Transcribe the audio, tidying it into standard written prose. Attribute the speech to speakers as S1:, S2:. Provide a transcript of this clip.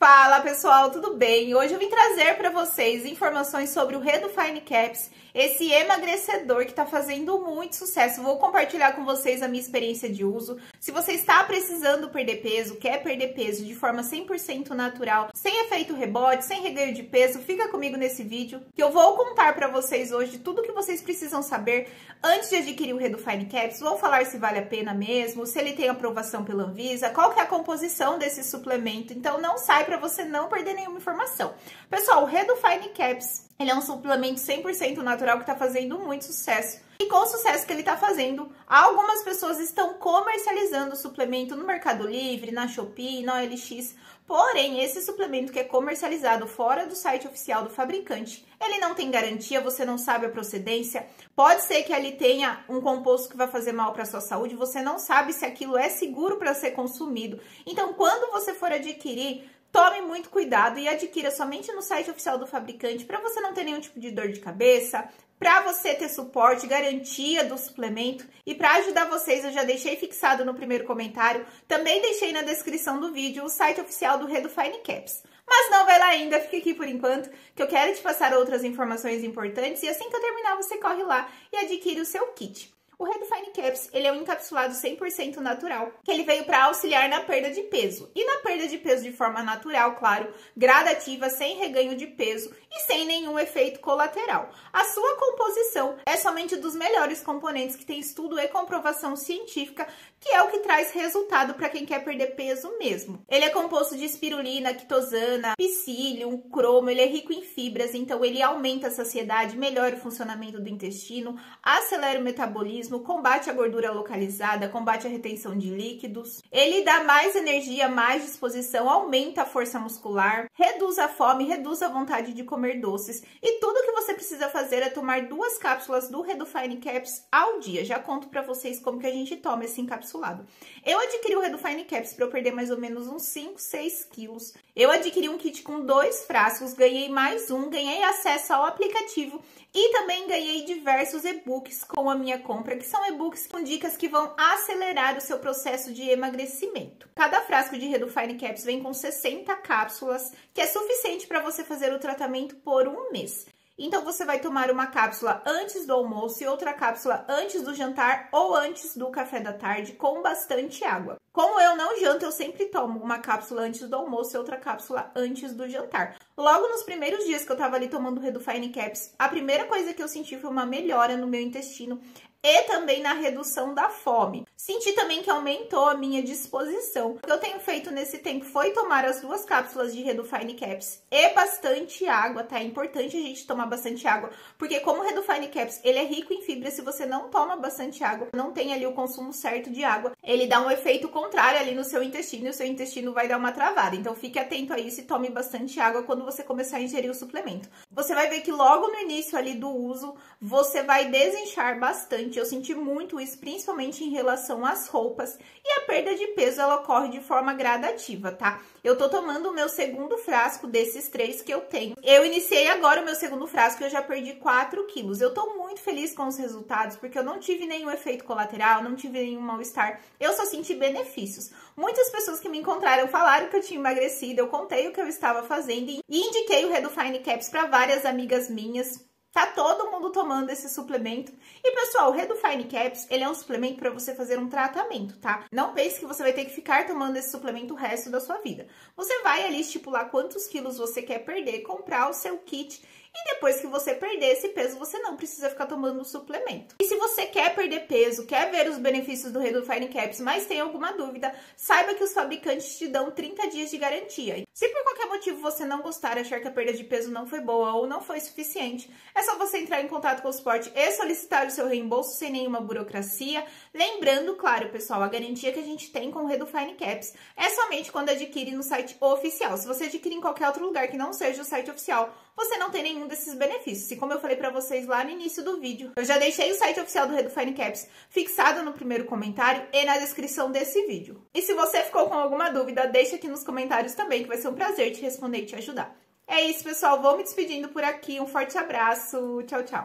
S1: Fala pessoal, tudo bem? Hoje eu vim trazer para vocês informações sobre o Redufine Caps, esse emagrecedor que está fazendo muito sucesso. Vou compartilhar com vocês a minha experiência de uso. Se você está precisando perder peso, quer perder peso de forma 100% natural, sem efeito rebote, sem reganho de peso, fica comigo nesse vídeo que eu vou contar para vocês hoje tudo que vocês precisam saber antes de adquirir o Redufine Caps. Vou falar se vale a pena mesmo, se ele tem aprovação pela Anvisa, qual que é a composição desse suplemento. Então não sai para você não perder nenhuma informação. Pessoal, o Redufine Caps, ele é um suplemento 100% natural que está fazendo muito sucesso. E com o sucesso que ele está fazendo, algumas pessoas estão comercializando o suplemento no Mercado Livre, na Shopee, na OLX. Porém, esse suplemento que é comercializado fora do site oficial do fabricante, ele não tem garantia, você não sabe a procedência. Pode ser que ele tenha um composto que vai fazer mal para a sua saúde, você não sabe se aquilo é seguro para ser consumido. Então, quando você for adquirir, tome muito cuidado e adquira somente no site oficial do fabricante para você não ter nenhum tipo de dor de cabeça, para você ter suporte, garantia do suplemento. E para ajudar vocês, eu já deixei fixado no primeiro comentário, também deixei na descrição do vídeo o site oficial do Redufine Caps. Mas não vai lá ainda, fica aqui por enquanto, que eu quero te passar outras informações importantes e assim que eu terminar você corre lá e adquire o seu kit. O Redufine Caps, ele é um encapsulado 100% natural, que ele veio para auxiliar na perda de peso. E na perda de peso de forma natural, claro, gradativa, sem reganho de peso e sem nenhum efeito colateral. A sua composição é somente dos melhores componentes que tem estudo e comprovação científica, que é o que traz resultado para quem quer perder peso mesmo. Ele é composto de espirulina, quitosana, psyllium, cromo, ele é rico em fibras, então ele aumenta a saciedade, melhora o funcionamento do intestino, acelera o metabolismo, combate a gordura localizada, combate a retenção de líquidos. Ele dá mais energia, mais disposição, aumenta a força muscular, reduz a fome, reduz a vontade de comer doces. E tudo que você precisa fazer é tomar 2 cápsulas do Redufine Caps ao dia. Já conto pra vocês como que a gente toma esse encapsulado. Eu adquiri o Redufine Caps para eu perder mais ou menos uns 5, 6 quilos. Eu adquiri um kit com 2 frascos, ganhei mais um, ganhei acesso ao aplicativo e também ganhei diversos e-books com a minha compra, que são e-books com dicas que vão acelerar o seu processo de emagrecimento. Cada frasco de Redufine Caps vem com 60 cápsulas, que é suficiente para você fazer o tratamento por um mês. Então, você vai tomar uma cápsula antes do almoço e outra cápsula antes do jantar ou antes do café da tarde, com bastante água. Como eu não janto, eu sempre tomo uma cápsula antes do almoço e outra cápsula antes do jantar. Logo nos primeiros dias que eu tava ali tomando o Redufine Caps, a primeira coisa que eu senti foi uma melhora no meu intestino e também na redução da fome. Senti também que aumentou a minha disposição. O que eu tenho feito nesse tempo foi tomar as 2 cápsulas de Redufine Caps e bastante água, tá? É importante a gente tomar bastante água, porque como o Redufine Caps, ele é rico em fibra, se você não toma bastante água, não tem ali o consumo certo de água, ele dá um efeito contrário ali no seu intestino e o seu intestino vai dar uma travada. Então fique atento a isso e tome bastante água quando você começar a ingerir o suplemento. Você vai ver que logo no início ali do uso, você vai desinchar bastante. Eu senti muito isso, principalmente em relação às roupas, e a perda de peso ela ocorre de forma gradativa, tá? Eu tô tomando o meu segundo frasco desses 3 que eu tenho. Eu iniciei agora o meu segundo frasco e eu já perdi 4 quilos. Eu tô muito feliz com os resultados, porque eu não tive nenhum efeito colateral, não tive nenhum mal-estar, eu só senti benefícios. Muitas pessoas que me encontraram falaram que eu tinha emagrecido, eu contei o que eu estava fazendo e indiquei o Redufine Caps para várias amigas minhas. Tá todo mundo tomando esse suplemento. E, pessoal, o Redufine Caps, ele é um suplemento para você fazer um tratamento, tá? Não pense que você vai ter que ficar tomando esse suplemento o resto da sua vida. Você vai ali estipular quantos quilos você quer perder, comprar o seu kit e depois que você perder esse peso, você não precisa ficar tomando o suplemento. E se você quer perder peso, quer ver os benefícios do Redufine Caps, mas tem alguma dúvida, saiba que os fabricantes te dão 30 dias de garantia. Se por qualquer motivo você não gostar, achar que a perda de peso não foi boa ou não foi suficiente, é só você entrar em contato com o suporte e solicitar o seu reembolso sem nenhuma burocracia. Lembrando, claro, pessoal, a garantia que a gente tem com o Redufine Caps é somente quando adquire no site oficial. Se você adquirir em qualquer outro lugar que não seja o site oficial, você não tem nenhum desses benefícios. E como eu falei pra vocês lá no início do vídeo, eu já deixei o site oficial do Redufine Caps fixado no primeiro comentário e na descrição desse vídeo. E se você ficou com alguma dúvida, deixa aqui nos comentários também, que vai ser um prazer te responder e te ajudar. É isso, pessoal. Vou me despedindo por aqui. Um forte abraço. Tchau, tchau.